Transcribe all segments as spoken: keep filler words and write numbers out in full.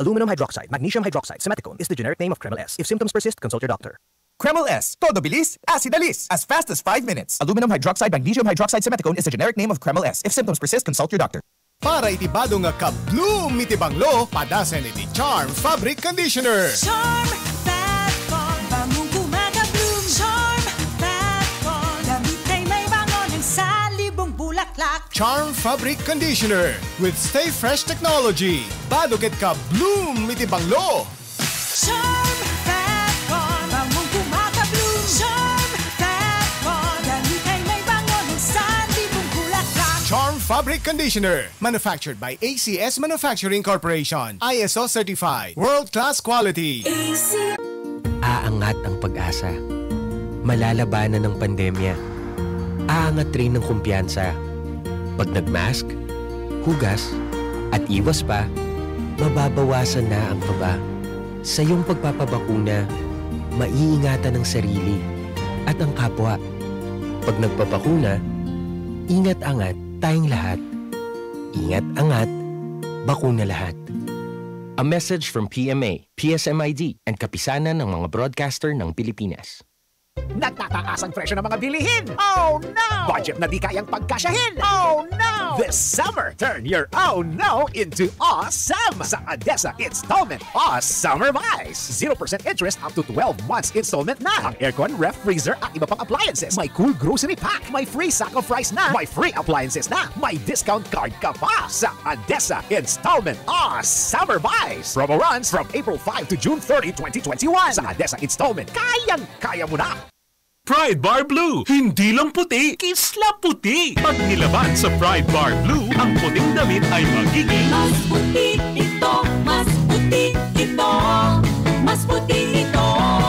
Aluminum hydroxide, magnesium hydroxide, simethicone is the generic name of Kreml S. If symptoms persist, consult your doctor. Kreml S. Todo bilis, acid alis. As fast as five minutes. Aluminum hydroxide, magnesium hydroxide, simethicone is the generic name of Kreml S. If symptoms persist, consult your doctor. Para itibado nga ka-bloom iti banglo, padasan iti Charm Fabric Conditioner. Charm Fat Bond, bangong kumaga-bloom. Charm Fat Bond, damit ay may bangon ng salibong bulaklak. Charm Fabric Conditioner with Stay Fresh Technology. Badugit ka-bloom iti banglo. Charm Fat Bond, bangong kumaga-bloom. Charm Fat Bond, damit ay may bangon ng salibong bulaklak. Charm Fabric Conditioner, manufactured by A C S Manufacturing Corporation. I S O certified, world-class quality. A C Aangat ang pag-asa. Malalabanan ng pandemya. Aangat rin ng kumpiyansa. Pag nag-mask, hugas, at iwas pa, mababawasan na ang kaba. Sa iyong pagpapabakuna, maiingatan ang sarili at ang kapwa. Pag nagpapakuna, ingat-angat tayong lahat. Ingat-angat, bakuna lahat. A message from P M A, P S M I D, and kapisanan ng mga broadcaster ng Pilipinas. Nagtataas ang presyo ng mga bilihin. Oh no! Budget na di kayang pagkasyahin. Oh no! This summer, turn your oh no into awesome sa ADESA Installment Aw Summer Buys. zero percent interest up to twelve months installment na. Ang aircon, ref, freezer at iba pang appliances. May cool grocery pack. May free sack of rice na. May free appliances na. May discount card ka pa sa ADESA Installment Aw Summer Buys. Promo runs from April fifth to June thirtieth, twenty twenty-one. Sa ADESA Installment, kayang-kaya mo na. Pride Bar Blue, hindi lang puti, kisla puti. Pag nilaban sa Pride Bar Blue, ang puting damit ay magiging Mas puti ito, mas puti ito, mas puti ito.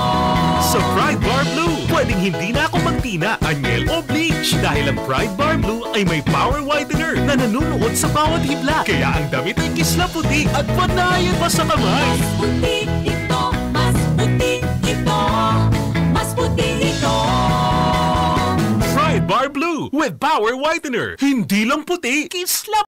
sa Pride Bar Blue. Pwedeng hindi na ako magtina, anyel o bleach dahil ang Pride Bar Blue ay may power whitener na nanunuot sa bawat hibla. Kaya ang damit ay kisla puti at panayan pa sa kamay. Mas puti ito, mas puti ito, mas puti ito. Pride Bar Blue with power whitener. Hindi lang puti, kisla